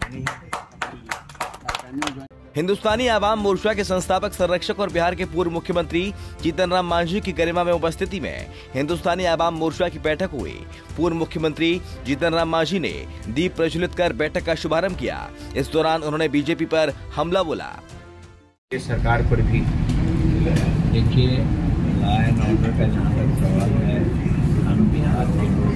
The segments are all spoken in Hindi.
हिंदुस्तानी आवाम मोर्चा के संस्थापक, संरक्षक और बिहार के पूर्व मुख्यमंत्री जीतन राम मांझी की गरिमा में उपस्थिति में हिंदुस्तानी आवाम मोर्चा की बैठक हुई। पूर्व मुख्यमंत्री जीतन राम मांझी ने दीप प्रज्वलित कर बैठक का शुभारंभ किया। इस दौरान उन्होंने बीजेपी पर हमला बोला। सरकार पर भी देखिए, लॉ एंड ऑर्डर का जहाँ तक सवाल है, हम बिहार के लोग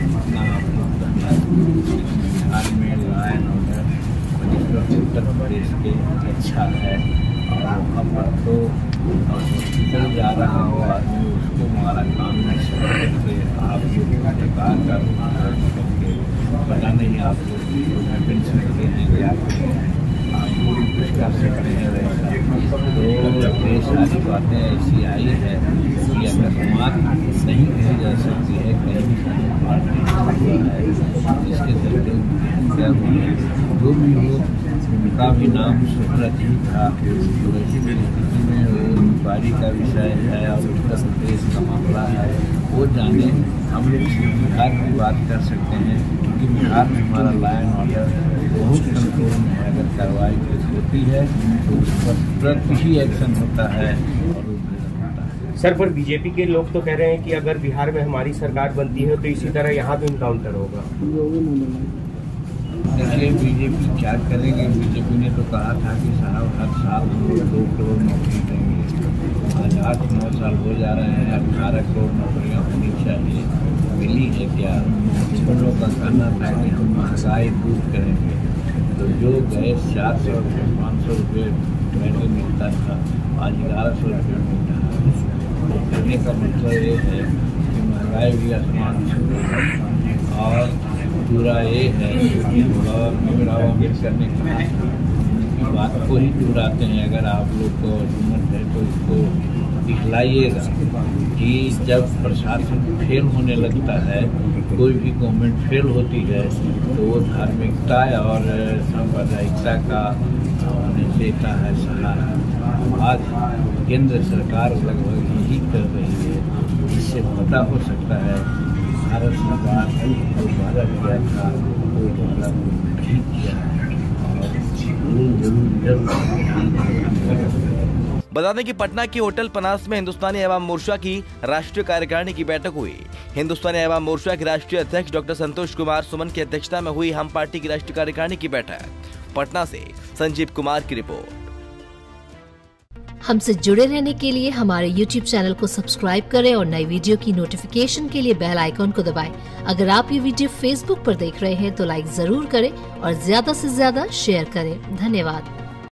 बिहार में law and order Uttar Pradesh के अच्छा है। और वहाँ पर तो हॉस्पिटल जा रहा हो आदमी, उसको हमारा काम नहीं करके आप लोग सरकार का करके पता नहीं आप लोग पेंशन देंगे, आप लोग कुछ कर सकते हैं। तो ये सारी बातें ऐसी आई है कि अगर समाज नहीं कही जा सकती है, कहीं है, इसके चलते क्या जो भी हो, उनका भी नाम शोहरत ही था। तो ऐसी स्थिति में वो इंक्वायरी का विषय है और उत्तर प्रदेश का मामला है, वो जाने। हम लोग बिहार की बात कर सकते हैं क्योंकि बिहार में हमारा लॉ एंड ऑर्डर बहुत कंट्रोल में है। अगर कार्रवाई होती है तो उस पर तुरंत ही एक्शन होता है और सर, पर बीजेपी के लोग तो कह रहे हैं कि अगर बिहार में हमारी सरकार बनती है तो इसी तरह यहाँ भी इनकाउंटर होगा। देखिए, बीजेपी क्या करेंगे? बीजेपी ने तो कहा था कि साहब हर साल हम लोग 2 करोड़ नौकरी देंगे। आज 8-9 साल हो जा रहे हैं, 18 करोड़ नौकरियाँ होनी चाहिए। मिली है क्या? उन लोगों का कहना था कि हम महंगाई दूर करेंगे। तो जो गैस 400-500 रुपये महीने मिलता था, आज 1100 रुपये मिलता है। तो कहने का मतलब ये है कि महंगाई भी आसमान छू, और पूरा ये है कि बाबा अम्बेडकर ने कहा कि बात को ही दोहराते हैं। अगर आप लोग को हिम्मत है तो इसको दिखलाइएगा कि जब प्रशासन फेल होने लगता है, कोई भी गवर्नमेंट फेल होती है, तो वो धार्मिकता और सांप्रदायिकता का देता है सहारा। आज केंद्र सरकार लगभग यही कर रही है। इससे पता हो सकता है भारत सरकार जो वादा किया था वो वादा नहीं किया है। बता दें कि पटना के होटल पनास में हिंदुस्तानी आवाम मोर्चा की राष्ट्रीय कार्यकारिणी की बैठक हुई। हिंदुस्तानी आवाम मोर्चा के राष्ट्रीय अध्यक्ष डॉक्टर संतोष कुमार सुमन की अध्यक्षता में हुई हम पार्टी की राष्ट्रीय कार्यकारिणी की बैठक। पटना से संजीव कुमार की रिपोर्ट। हमसे जुड़े रहने के लिए हमारे YouTube चैनल को सब्सक्राइब करें और नई वीडियो की नोटिफिकेशन के लिए बेल आइकॉन को दबाएं। अगर आप ये वीडियो Facebook पर देख रहे हैं तो लाइक जरूर करें और ज्यादा से ज्यादा शेयर करें। धन्यवाद।